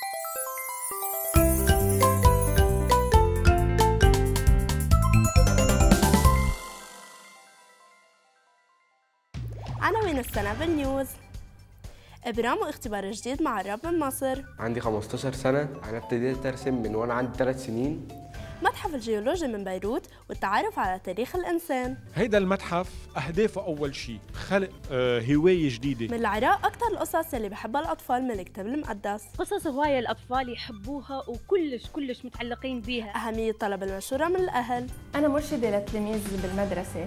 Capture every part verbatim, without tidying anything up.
عناوين السنة بالنيوز. إبرام واختبار جديد مع الرب من مصر. عندي خمستاشر سنة. أنا ابتديت أرسم من وأنا عندي ثلاث سنين. متحف الجيولوجي من بيروت والتعرف على تاريخ الإنسان. هيدا المتحف أهدافه أول شيء خلق آه هواية جديدة. من العراق أكثر القصص اللي بحبها الأطفال من الكتاب المقدس. قصص هواية الأطفال يحبوها وكلش كلش متعلقين بيها. أهمية طلب المشورة من الأهل. أنا مرشدة للتلاميذ بالمدرسة.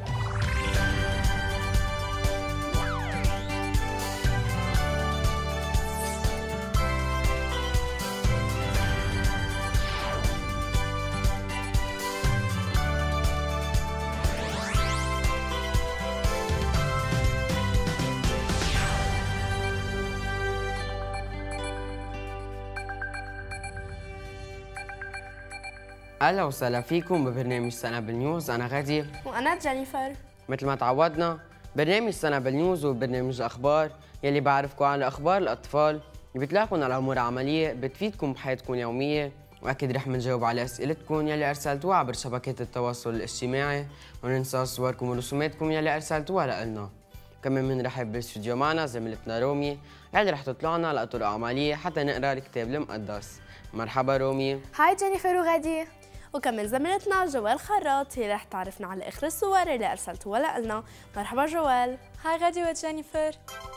اهلا وسهلا فيكم ببرنامج سنة بالنيوز. انا غادي وانا جينيفر. مثل ما تعودنا برنامج سنة بالنيوز وبرنامج الاخبار يلي بعرفكم عن اخبار الاطفال اللي بتلاقون على امور عمليه بتفيدكم بحياتكم اليوميه، واكيد رح نجاوب على اسئلتكم يلي ارسلتوها عبر شبكات التواصل الاجتماعي، وننسى صوركم ورسوماتكم يلي ارسلتوها لنا. كمان بنرحب بالاستوديو معنا زميلتنا رومي يلي رح تطلعنا لطرق عمليه حتى نقرا الكتاب المقدس. مرحبا رومي. هاي جينيفر وغادي. وكمان زميلتنا جوال خراط هي رح تعرفنا على اخر الصور اللي ارسلتوها لنا. مرحبا جوال. هاي غادي وجينيفر.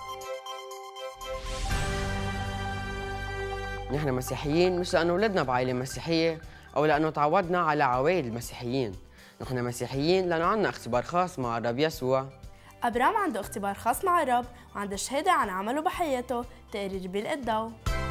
نحن مسيحيين مش لانه ولدنا بعائله مسيحيه او لانه تعودنا على عوائل المسيحيين، نحن مسيحيين لانه عندنا اختبار خاص مع الرب يسوع. ابرام عنده اختبار خاص مع الرب وعنده شهاده عن عمله بحياته. تقرير بالقدو.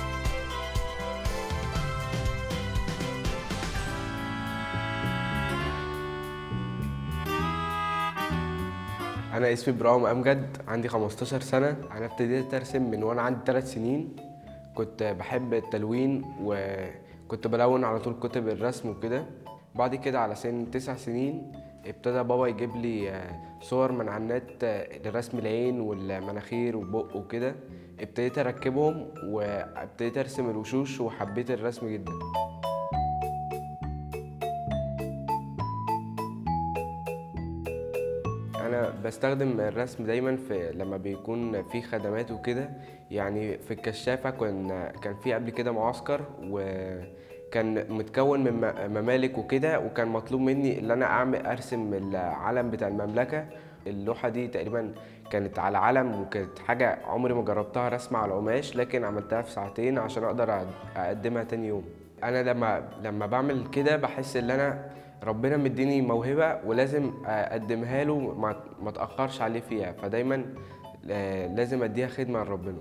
أنا اسمي إبراهيم أمجد، عندي خمستاشر سنة. أنا ابتديت أرسم من وأنا عندي ثلاث سنين. كنت بحب التلوين وكنت بلون على طول كتب الرسم وكده. بعد كده على سن تسع سنين ابتدى بابا يجيب لي صور من على النت لرسم العين والمناخير والبق وكده. ابتديت أركبهم وابتديت أرسم الوشوش وحبيت الرسم جدا. أنا بستخدم الرسم دايما في لما بيكون في خدمات وكده، يعني في الكشافة كان كان في قبل كده معسكر وكان متكون من ممالك وكده، وكان مطلوب مني ان انا اعمل ارسم العلم بتاع المملكة. اللوحة دي تقريبا كانت على علم وكانت حاجة عمري ما جربتها رسمة على قماش، لكن عملتها في ساعتين عشان اقدر اقدمها تاني يوم. انا لما لما بعمل كده بحس ان انا ربنا مديني موهبة ولازم اقدمها له، ما اتاخرش عليه فيها، فدايما لازم اديها خدمة لربنا.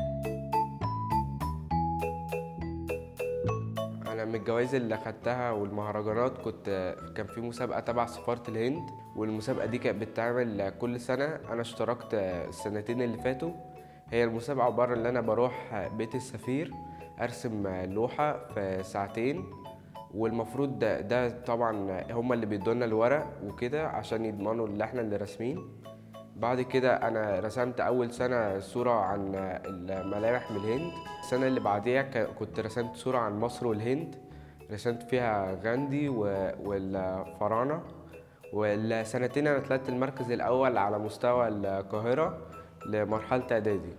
انا من الجوائز اللي اخدتها والمهرجانات كنت كان في مسابقة تبع سفارة الهند، والمسابقة دي كانت بتتعمل كل سنة. انا اشتركت السنتين اللي فاتوا. هي المسابقة عبارة ان انا بروح بيت السفير ارسم لوحة في ساعتين، والمفروض ده, ده طبعا هم اللي بيدونا الورق وكده عشان يضمنوا ان احنا اللي راسمين. بعد كده انا رسمت اول سنة صورة عن الملامح من الهند. السنة اللي بعديها كنت رسمت صورة عن مصر والهند، رسمت فيها غاندي والفراعنة. والسنتين انا طلعت المركز الاول على مستوى القاهرة لمرحلة اعدادي.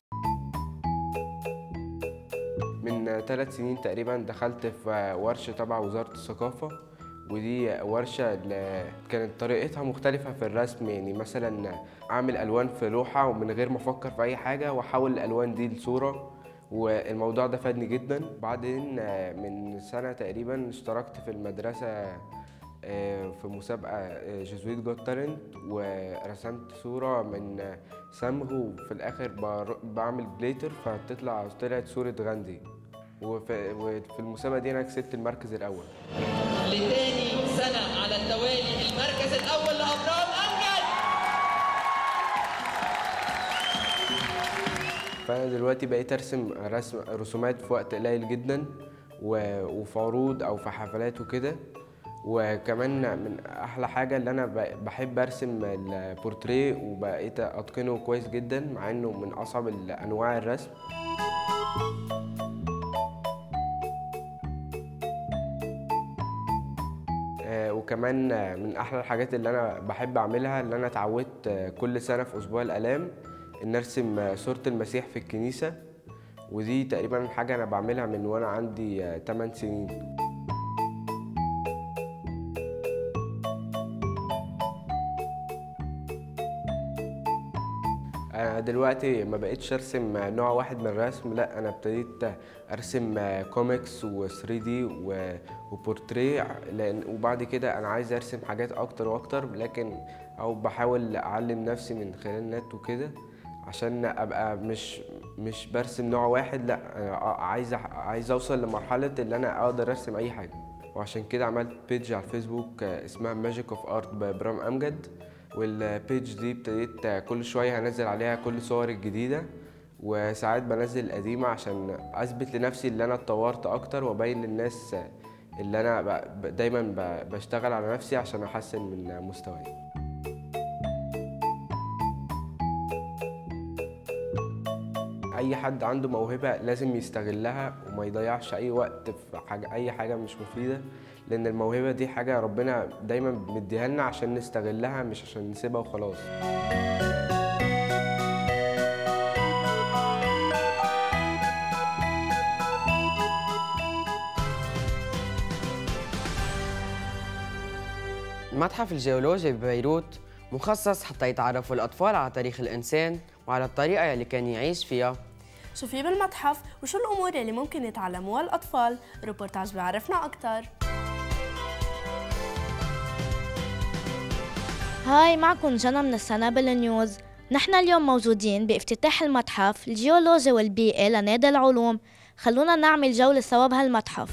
من ثلاث سنين تقريبا دخلت في ورشة تبع وزارة الثقافة، ودي ورشة كانت طريقتها مختلفة في الرسم. يعني مثلا أعمل ألوان في لوحة ومن غير ما أفكر في أي حاجة وأحول الألوان دي لصورة، والموضوع ده فادني جدا. بعدين من سنة تقريبا اشتركت في المدرسة في مسابقة جزويت جوت تالنت، ورسمت صورة من صمغ وفي الآخر بعمل جليتر فتطلع طلعت صورة غاندي، وفي, وفي المسابقة دي أنا كسبت المركز الأول. لتاني سنة على التوالي المركز الأول لأبرام أمجد. فأنا دلوقتي بقيت أرسم رسم رسومات في وقت قليل جدا، وفي عروض أو في حفلات وكده. وكمان من احلى حاجه اللي انا بحب ارسم البورتريه، وبقيت اتقنه كويس جدا مع انه من اصعب انواع الرسم. وكمان من احلى الحاجات اللي انا بحب اعملها اللي انا اتعودت كل سنه في اسبوع الالام ان ارسم صوره المسيح في الكنيسه، ودي تقريبا حاجه انا بعملها من وانا عندي ثماني سنين. أنا دلوقتي ما بقتش ارسم نوع واحد من الرسم، لا انا ابتديت ارسم كوميكس و ثري دي وبورتريه، لان وبعد كده انا عايز ارسم حاجات اكتر واكتر، لكن او بحاول اعلم نفسي من خلال النت وكده عشان ابقى مش مش برسم نوع واحد، لا عايز عايز اوصل لمرحله اللي انا اقدر ارسم اي حاجه. وعشان كده عملت بيج على الفيسبوك اسمها ماجيك اوف ارت ببرام امجد، والبيج دي ابتديت كل شويه هنزل عليها كل صوري الجديده، وساعات بنزل القديمه عشان اثبت لنفسي اللي انا اتطورت اكتر وابين للناس اللي انا دايما بشتغل على نفسي عشان احسن من مستواي. اي حد عنده موهبه لازم يستغلها وما يضيعش اي وقت في حاجه اي حاجه مش مفيده، لان الموهبه دي حاجه ربنا دايما مديها لنا عشان نستغلها مش عشان نسيبها وخلاص. المتحف الجيولوجي ببيروت مخصص حتى يتعرفوا الأطفال على تاريخ الإنسان وعلى الطريقة اللي كان يعيش فيها. شو في بالمتحف وشو الأمور اللي ممكن يتعلموها الأطفال؟ روبورتاج بيعرفنا أكتر. هاي معكم جنى من السنابل نيوز. نحن اليوم موجودين بافتتاح المتحف الجيولوجي والبيئي لنادي العلوم. خلونا نعمل جولة سوا بهالمتحف.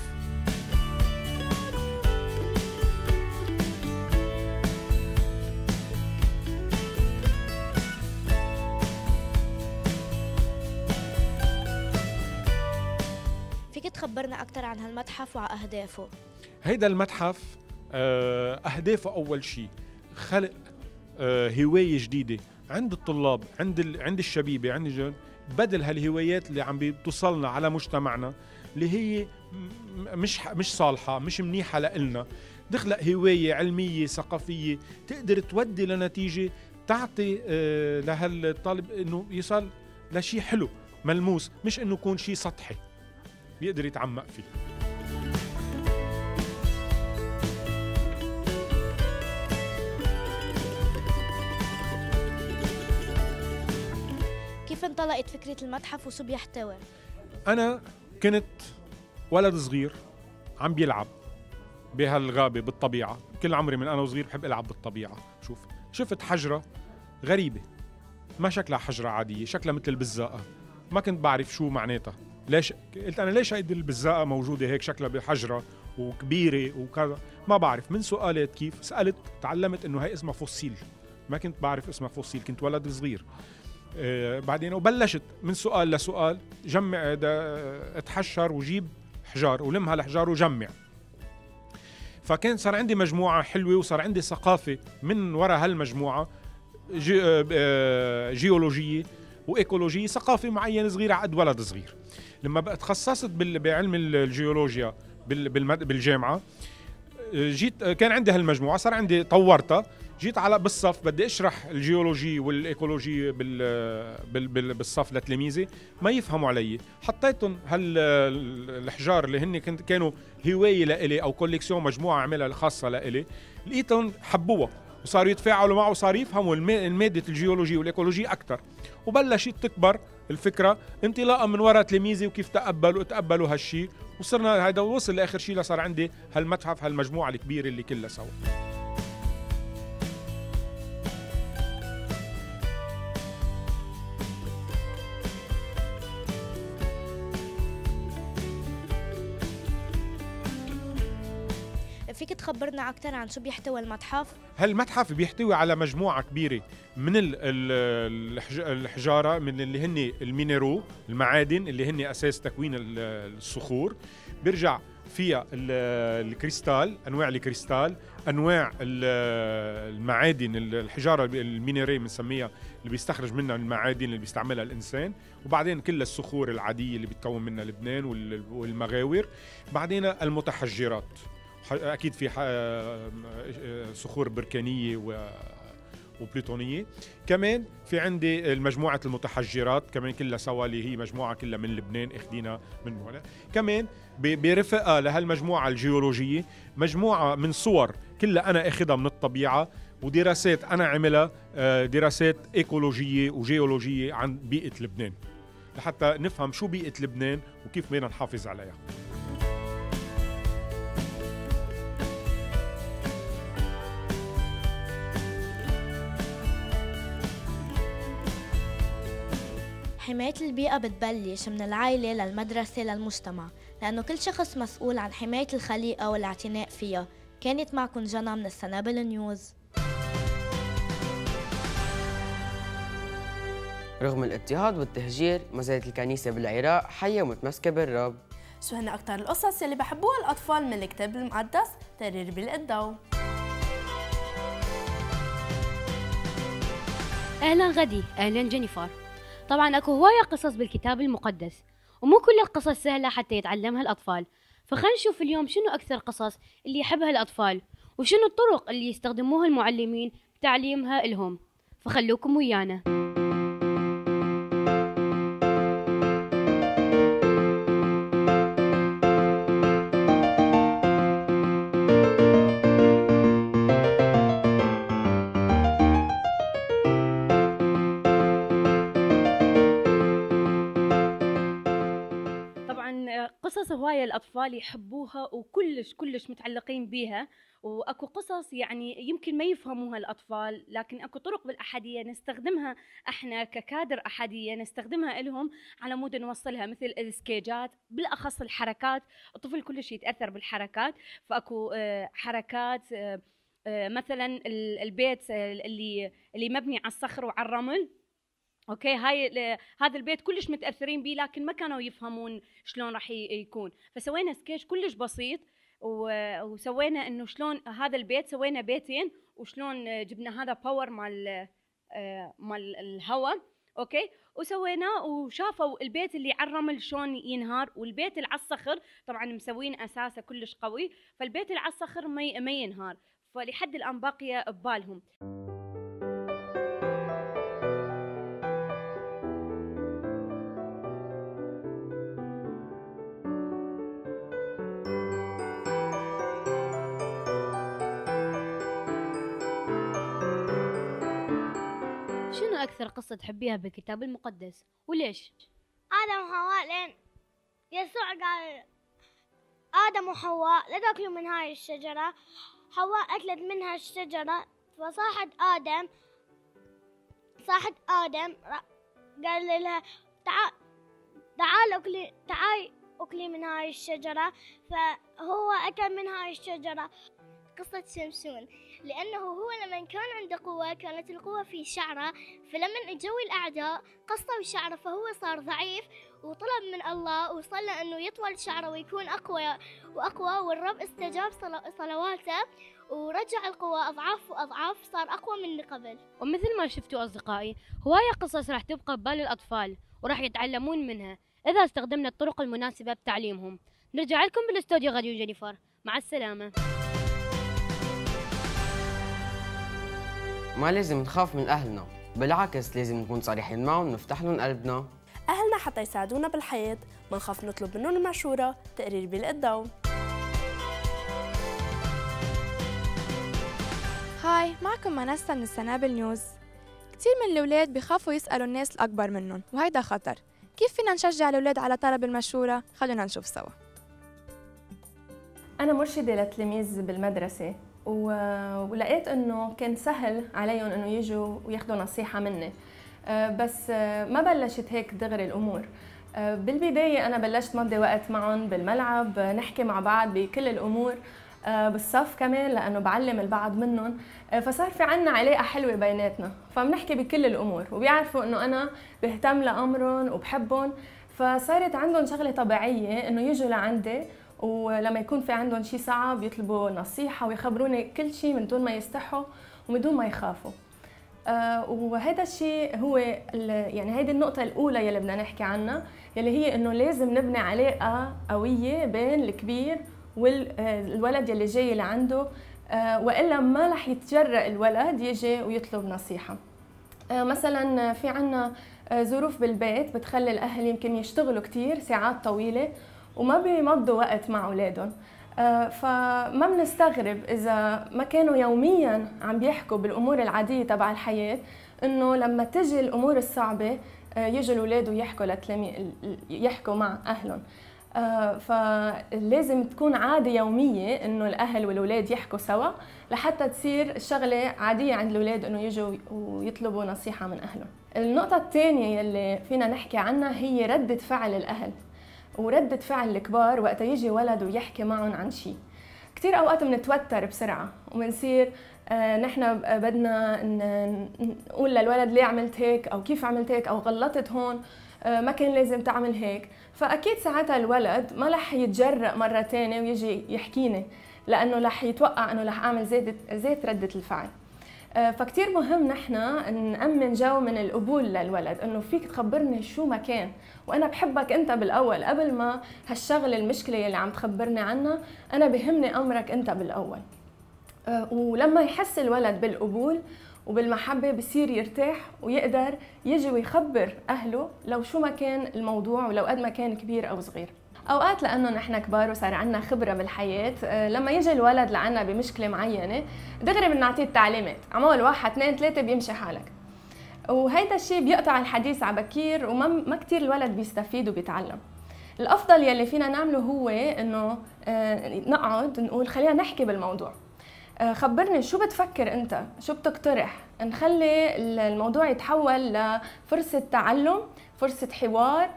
فيك تخبرنا أكتر عن هالمتحف وعن أهدافه؟ هيدا المتحف أهدافه أول شيء خلق هواية جديدة عند الطلاب، عند عند الشبيبة، عند الجن، بدل هالهوايات اللي عم بتوصلنا على مجتمعنا اللي هي مش مش صالحة، مش منيحة لإلنا. نخلق هواية علمية ثقافية تقدر تودي لنتيجة تعطي لهالطالب إنه يصل لشيء حلو ملموس، مش إنه يكون شيء سطحي بيقدر يتعمق فيه. كيف انطلقت فكرة المتحف وشو بيحتوي؟ أنا كنت ولد صغير عم بيلعب بهالغابة بالطبيعة، كل عمري من أنا وصغير بحب ألعب بالطبيعة. شوف شفت حجرة غريبة ما شكلها حجرة عادية، شكلها مثل البزاقة، ما كنت بعرف شو معناتها. ليش قلت أنا ليش هيدي البزاقة موجودة هيك شكلها بحجرة وكبيرة وكذا؟ ما بعرف. من سؤالات كيف سألت تعلمت إنه هي اسمها فوسيل، ما كنت بعرف اسمها فوسيل، كنت ولد صغير. آه بعدين وبلشت من سؤال لسؤال جمع، اتحشر وجيب حجار ولم هالحجار وجمع. فكان صار عندي مجموعة حلوة وصار عندي ثقافة من وراء هالمجموعة جي آه جيولوجية وإيكولوجية، ثقافة معينة صغيرة عقد ولد صغير. لما بقى تخصصت بعلم الجيولوجيا بالجامعة جيت كان عندي هالمجموعة، صار عندي طورتها، جيت على بالصف بدي اشرح الجيولوجي والايكولوجي بال بال بالصف لتلاميذي ما يفهموا علي. حطيتهم هالحجار اللي هن كانوا هوايه لإلي او كوليكسيون مجموعه عملها خاصه لإلي، لقيتهم حبوها وصاروا يتفاعلوا معه وصاروا يفهموا المادة الجيولوجي والايكولوجي اكثر، وبلشت تكبر الفكره انطلاقا من وراء تلاميذي وكيف تقبلوا تقبلوا هالشيء، وصرنا هذا وصل لاخر شيء لصار عندي هالمتحف هالمجموعه الكبيره اللي كلها سوا. فيك تخبرنا أكثر عن شو بيحتوي المتحف؟ هالمتحف بيحتوي على مجموعة كبيرة من الحجارة، من اللي هن المينيرو، المعادن اللي هن أساس تكوين الصخور. بيرجع فيها الكريستال، أنواع الكريستال، أنواع المعادن، الحجارة المينيري بنسميها اللي بيستخرج منها المعادن اللي بيستعملها الإنسان، وبعدين كل الصخور العادية اللي بتكون منها لبنان والمغاور، بعدين المتحجرات. اكيد في صخور بركانيه و وبلوتونيه. كمان في عندي مجموعه المتحجرات كمان كلها سوا، اللي هي مجموعه كلها من لبنان اخذينا من هنا. كمان برفقه لهالمجموعه الجيولوجيه مجموعه من صور كلها انا اخذها من الطبيعه، ودراسات انا عملها، دراسات ايكولوجيه وجيولوجيه عن بيئه لبنان، لحتى نفهم شو بيئه لبنان وكيف بدنا نحافظ عليها. حماية البيئة بتبلش من العائلة للمدرسة للمجتمع، لأنه كل شخص مسؤول عن حماية الخليقة والاعتناء فيها. كانت معكم جنى من السنابل نيوز. رغم الاضطهاد والتهجير ما زالت الكنيسة بالعراق حية ومتمسكة بالرب. شو هن أكتر القصص يلي بحبوها الأطفال من الكتاب المقدس؟ تقرير بالقدو. أهلا غدي، أهلا جينيفر. طبعا اكو هواية قصص بالكتاب المقدس، ومو كل القصص سهلة حتى يتعلمها الأطفال. فخلينا نشوف اليوم شنو أكثر قصص اللي يحبها الأطفال، وشنو الطرق اللي يستخدموها المعلمين بتعليمها لهم. فخلوكم ويانا. قصص هواية الأطفال يحبوها وكلش كلش متعلقين بيها، وأكو قصص يعني يمكن ما يفهموها الأطفال، لكن أكو طرق بالأحدية نستخدمها إحنا ككادر أحدية نستخدمها لهم على مود نوصلها، مثل السكيجات، بالأخص الحركات. الطفل كلش يتأثر بالحركات، فأكو حركات مثلا البيت اللي اللي مبني على الصخر وعلى الرمل. اوكي، هاي هذا البيت كلش متاثرين به، لكن ما كانوا يفهمون شلون راح يكون، فسوينا سكيتش كلش بسيط، وسوينا انه شلون هذا البيت، سوينا بيتين وشلون جبنا هذا باور مال مال الهواء. اوكي، وسويناه وشافوا البيت اللي على الرمل شلون ينهار، والبيت اللي على الصخر طبعا مسوين اساسه كلش قوي، فالبيت اللي على الصخر ما ما ينهار، فلحد الان باقيه ببالهم. شنو أكثر قصة تحبيها بالكتاب المقدس وليش؟ آدم وحواء، لين يسوع قال آدم وحواء لا تاكلوا من هاي الشجرة، حواء أكلت منها الشجرة، فصاحت آدم صاحت آدم قال لها تعال تعال أكلي تعال أكلي من هاي الشجرة، فهو أكل من هاي الشجرة. قصة شمشون، لأنه هو لما كان عنده قوة كانت القوة في شعره، فلما اجوا الأعداء قصوا شعره فهو صار ضعيف، وطلب من الله وصلى أنه يطول شعره ويكون أقوى وأقوى، والرب استجاب صلواته ورجع القوة أضعاف وأضعاف، صار أقوى من قبل. ومثل ما شفتوا أصدقائي، هواية قصص راح تبقى ببال الأطفال وراح يتعلمون منها إذا استخدمنا الطرق المناسبة بتعليمهم. نرجع لكم بالاستوديو غدي وجينيفر، مع السلامة. ما لازم نخاف من أهلنا، بالعكس لازم نكون صريحين معهم ونفتح لهم قلبنا. أهلنا حتى يساعدونا بالحياة، ما نخاف نطلب منهم المشورة. تقرير بالقدو. هاي، معكم منسة من السنابل نيوز. كتير من الأولاد بيخافوا يسألوا الناس الأكبر منهم، وهيدا خطر. كيف فينا نشجع الأولاد على طلب المشورة؟ خلونا نشوف سوا. أنا مرشدة لتلاميذ بالمدرسة، ولقيت انه كان سهل عليهم انه يجوا وياخذوا نصيحه مني، بس ما بلشت هيك دغري الامور. بالبدايه انا بلشت مضي وقت معهم بالملعب، نحكي مع بعض بكل الامور، بالصف كمان لانه بعلم البعض منهم، فصار في عنا علاقه حلوه بيناتنا، فبنحكي بكل الامور وبيعرفوا انه انا بهتم لامرهم وبحبهم، فصارت عندهم شغله طبيعيه انه يجوا لعندي، ولما يكون في عندهم شيء صعب يطلبوا نصيحة ويخبروني كل شيء من دون ما يستحوا ومن دون ما يخافوا. آه وهذا الشيء هو يعني هيدي النقطة الأولى يلي بدنا نحكي عنها، يلي هي إنه لازم نبني علاقة قوية بين الكبير والولد يلي جاي لعنده، وإلا ما رح يتجرأ الولد يجي ويطلب نصيحة. مثلا في عنا ظروف بالبيت بتخلي الأهل يمكن يشتغلوا كتير ساعات طويلة وما بيمضوا وقت مع أولادهم، فما بنستغرب إذا ما كانوا يومياً عم بيحكوا بالأمور العادية تبع الحياة، إنه لما تجي الأمور الصعبة يجوا الأولاد ويحكوا لتلاميذ يحكوا مع أهلهم. فلازم تكون عادة يومية إنه الأهل والأولاد يحكوا سوا لحتى تصير الشغلة عادية عند الأولاد إنه يجوا ويطلبوا نصيحة من أهلهم. النقطة الثانية يلي فينا نحكي عنها هي ردة فعل الأهل وردة فعل الكبار وقت يجي ولد ويحكي معهم عن شيء. كتير أوقات بنتوتر بسرعة وبنصير آه نحن بدنا نقول للولد ليه عملت هيك أو كيف عملت هيك أو غلطت هون، آه ما كان لازم تعمل هيك. فأكيد ساعتها الولد ما رح يتجرأ مرة تانية ويجي يحكيني، لأنه رح يتوقع أنه رح أعمل زيت زيت ردة الفعل. فكتير مهم نحن نأمن جو من القبول للولد، انه فيك تخبرني شو ما كان وانا بحبك انت بالاول قبل ما هالشغله المشكله اللي عم تخبرني عنها، انا بهمني امرك انت بالاول. ولما يحس الولد بالقبول وبالمحبه بصير يرتاح ويقدر يجي ويخبر اهله لو شو ما كان الموضوع ولو قد ما كان كبير او صغير. اوقات لانه نحن كبار وصار عندنا خبره بالحياه، لما يجي الولد لعنا بمشكله معينه دغري بنعطيه التعليمات، عمول واحد اثنين ثلاثه بيمشي حالك. وهيدا الشيء بيقطع الحديث على بكير وما ما كثير الولد بيستفيد وبيتعلم. الافضل يلي فينا نعمله هو انه نقعد نقول خلينا نحكي بالموضوع، خبرني شو بتفكر انت، شو بتقترح، نخلي الموضوع يتحول لفرصه تعلم، فرصه حوار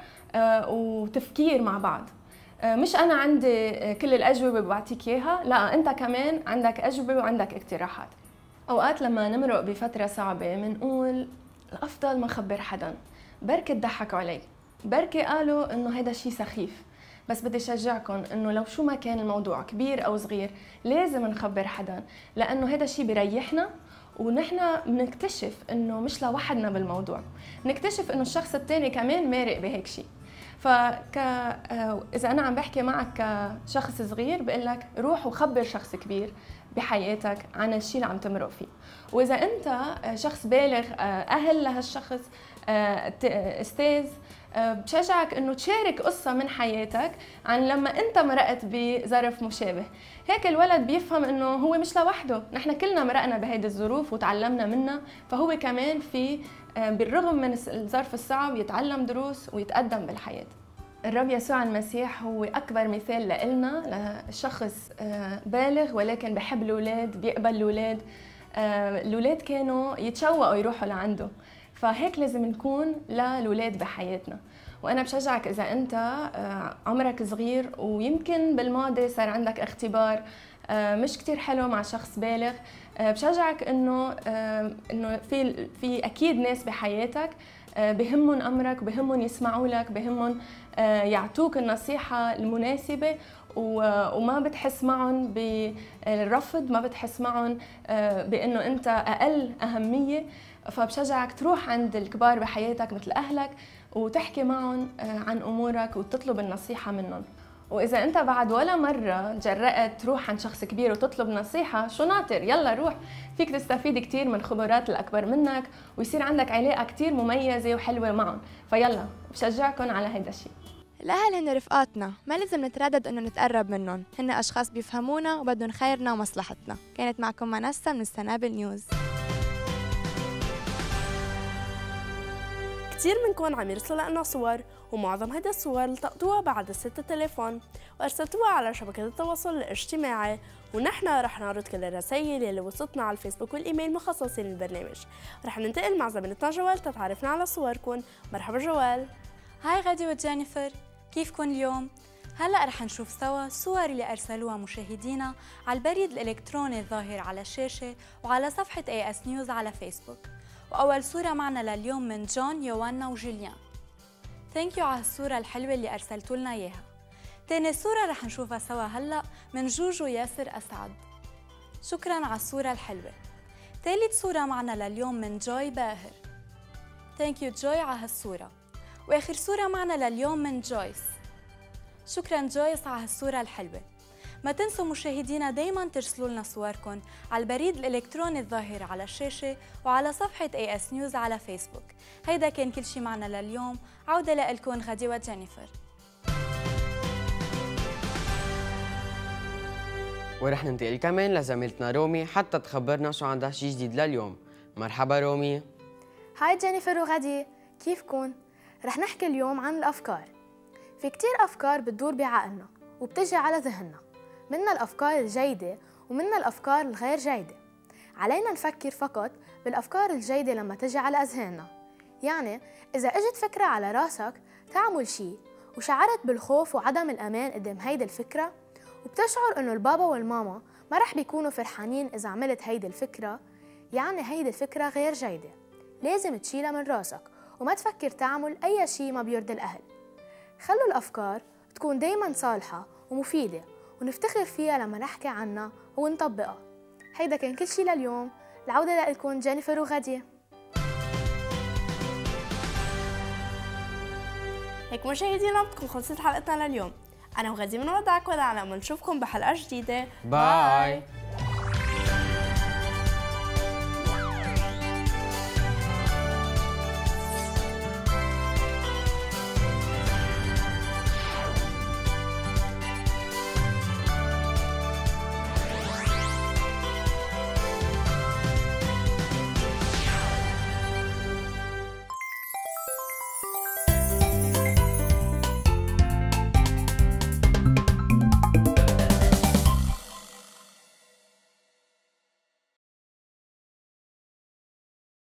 وتفكير مع بعض. مش أنا عندي كل الأجوبة بعطيك إياها، لا أنت كمان عندك أجوبة وعندك اقتراحات. أوقات لما نمرق بفترة صعبة بنقول الأفضل ما خبر حدا، بركي تضحكوا علي، بركي قالوا إنه هيدا شيء سخيف، بس بدي شجعكم إنه لو شو ما كان الموضوع كبير أو صغير لازم نخبر حدا، لأنه هيدا الشيء بيريحنا ونحن بنكتشف إنه مش لوحدنا بالموضوع، بنكتشف إنه الشخص الثاني كمان مارق بهيك شيء. فك إذا أنا عم بحكي معك كشخص صغير بقول لك روح وخبر شخص كبير بحياتك عن الشيء اللي عم تمرق فيه. وإذا أنت شخص بالغ أهل لهالشخص أستاذ، بشجعك إنه تشارك قصة من حياتك عن لما أنت مرقت بظرف مشابه، هيك الولد بيفهم إنه هو مش لوحده، نحن كلنا مرقنا بهيدي الظروف وتعلمنا منها، فهو كمان في بالرغم من الظرف الصعب يتعلم دروس ويتقدم بالحياة. الرب يسوع المسيح هو أكبر مثال لإلنا لشخص بالغ ولكن بحب الأولاد، بيقبل الأولاد. الأولاد كانوا يتشوقوا يروحوا لعنده، فهيك لازم نكون للأولاد بحياتنا. وأنا بشجعك إذا أنت عمرك صغير ويمكن بالماضي صار عندك اختبار مش كتير حلو مع شخص بالغ، بشجعك إنه إنه في في أكيد ناس بحياتك بهمهم أمرك، بهمهم يسمعوا لك، بهمهم يعطوك النصيحة المناسبة، وما بتحس معهم بالرفض، ما بتحس معهم بأنه أنت أقل أهمية. فبشجعك تروح عند الكبار بحياتك مثل أهلك وتحكي معهم عن أمورك وتطلب النصيحة منهم. وإذا أنت بعد ولا مرة جرأت تروح عند شخص كبير وتطلب نصيحة، شو ناطر؟ يلا روح، فيك تستفيد كتير من خبرات الأكبر منك ويصير عندك علاقة كتير مميزة وحلوة معهم. فيلا بشجعكم على هيدا الشيء. الأهل هن رفقاتنا، ما لازم نتردد إنه نتقرب منهم، هن أشخاص بيفهمونا وبدهم خيرنا ومصلحتنا. كانت معكم منسة من السنابل نيوز. كتير منكم عم يرسلوا لنا صور، ومعظم هيدا الصور التقطوها بعد الست التليفون وارسلتوها على شبكة التواصل الاجتماعي، ونحن رح نعرض كل الرسائل اللي وصلتنا على الفيسبوك والايميل مخصصين للبرنامج. رح ننتقل مع زميلتنا جوال تتعرفنا على صوركم. مرحبا جوال. هاي غادي وجينيفر، كيفكن اليوم؟ هلأ رح نشوف سوا الصور اللي أرسلوها مشاهدينا على البريد الإلكتروني الظاهر على الشاشة وعلى صفحة اي اس نيوز على فيسبوك. وأول صورة معنا لليوم من جون، يوانا وجوليان. ثانك يو على الصورة الحلوة اللي أرسلتوا لنا إياها. تاني صورة رح نشوفها سوا هلأ من جوجو ياسر أسعد. شكراً على الصورة الحلوة. ثالث صورة معنا لليوم من جوي باهر. ثانك يو جوي على هالصورة. وآخر صورة معنا لليوم من جويس. شكراً جويس على هالصورة الحلوة. ما تنسوا مشاهدينا دايما ترسلوا لنا صوركم على البريد الإلكتروني الظاهر على الشاشة وعلى صفحة اي اس نيوز على فيسبوك. هيدا كان كل شي معنا لليوم، عودة لكم غدي وجينيفر. ورح ننتقل كمان لزميلتنا رومي حتى تخبرنا شو عندها شي جديد لليوم. مرحبا رومي. هاي جينيفر وغدي، كيفكن؟ رح نحكي اليوم عن الأفكار. في كتير أفكار بتدور بعقلنا وبتجي على ذهننا، منها الأفكار الجيدة ومنها الأفكار الغير جيدة. علينا نفكر فقط بالأفكار الجيدة لما تجي على أذهاننا. يعني إذا إجت فكرة على راسك تعمل شي وشعرت بالخوف وعدم الأمان قدام هيدي الفكرة، وبتشعر إنه البابا والماما ما رح بيكونوا فرحانين إذا عملت هيدي الفكرة، يعني هيدي الفكرة غير جيدة. لازم تشيلها من راسك وما تفكر تعمل أي شي ما بيرضي الأهل. خلوا الأفكار تكون دايماً صالحة ومفيدة ونفتخر فيها لما نحكي عنها ونطبقها. هيدا كان كل شي لليوم. العودة لكم جينيفر وغدي. هيك مشاهدينا بتكون خلصت حلقتنا لليوم. أنا وغدي بنودعكم على أمل نشوفكم بحلقة جديدة. باي.